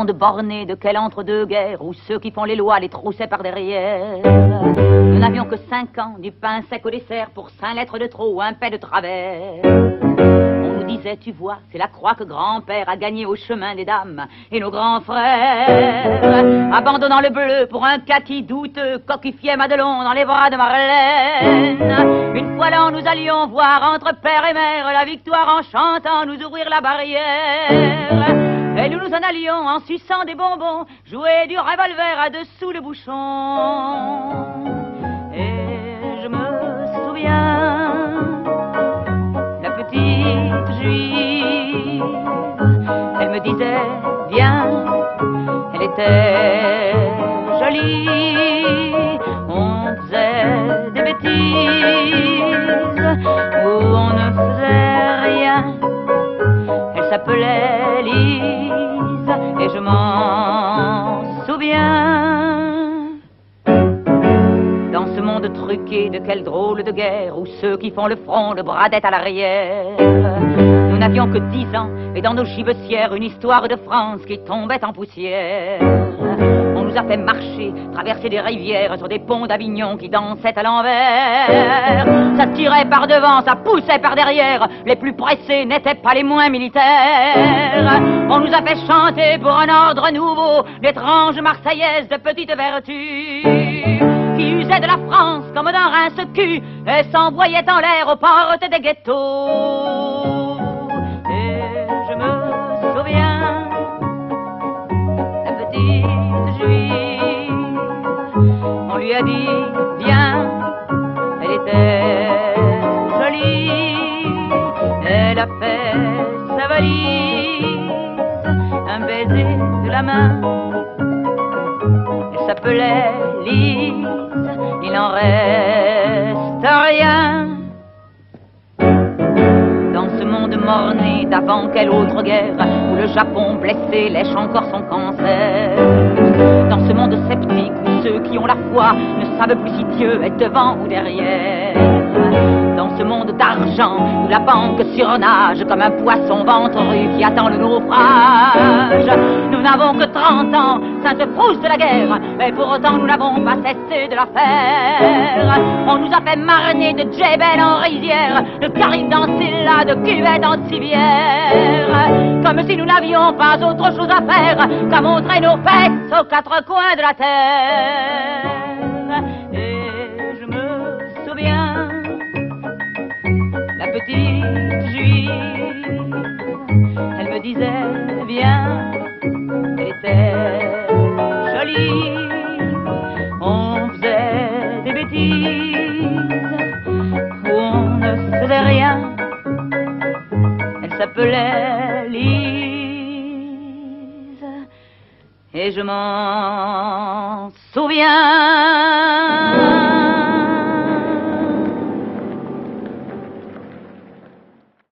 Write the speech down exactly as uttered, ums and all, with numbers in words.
monde borné de quel entre-deux-guerres où ceux qui font les lois les troussaient par derrière. Nous n'avions que cinq ans, du pain sec au dessert pour cinq lettres de trop ou un paix de travers. On nous disait, tu vois, c'est la croix que grand-père a gagnée au chemin des dames. Et nos grands frères, abandonnant le bleu pour un kaki douteux, coquifiaient Madelon dans les bras de Marlène. Une fois là, nous allions voir entre père et mère la victoire en chantant nous ouvrir la barrière. Et nous nous en allions en suçant des bonbons, jouer du revolver à dessous le bouchon. Et je me souviens, la petite juive, elle me disait, viens, elle était jolie. On faisait des bêtises où on ne faisait rien. Elle s'appelait Lise et je m'en souviens. Dans ce monde truqué de quelle drôle de guerre où ceux qui font le front le bradettent à l'arrière. Nous n'avions que dix ans et dans nos gibecières une histoire de France qui tombait en poussière. On nous a fait marcher, traverser des rivières sur des ponts d'Avignon qui dansaient à l'envers. Ça tirait par devant, ça poussait par derrière. Les plus pressés n'étaient pas les moins militaires. On nous a fait chanter pour un ordre nouveau d'étranges marseillaises de petites vertus qui usaient de la France comme d'un rince-cul et s'envoyaient en l'air aux portes des ghettos. Et je me souviens, la petite juive, on lui a dit, viens, elle était jolie, elle a fait sa valise, un baiser de la main, elle s'appelait Lise, il n'en reste rien. Dans ce monde morné d'avant quelle autre guerre, où le Japon blessé lèche encore son cancer. Dans ce monde sceptique où ceux qui ont la foi ne savent plus si Dieu est devant ou derrière. Dans ce monde d'argent où la banque surnage comme un poisson ventru qui attend le naufrage. Nous n'avons que trente ans, ça se frousse de la guerre, mais pour autant nous n'avons pas cessé de la faire. On nous a fait mariner de Djebel en rizière, de Caribe dans Silla, de cuvette en civière. Comme si nous n'avions pas autre chose à faire qu'à montrer nos fesses aux quatre coins de la terre. Et je me souviens, la petite juive, elle me disait, viens, elle était jolie. On faisait des bêtises où on ne faisait rien. Elle s'appelait Lise et je m'en souviens.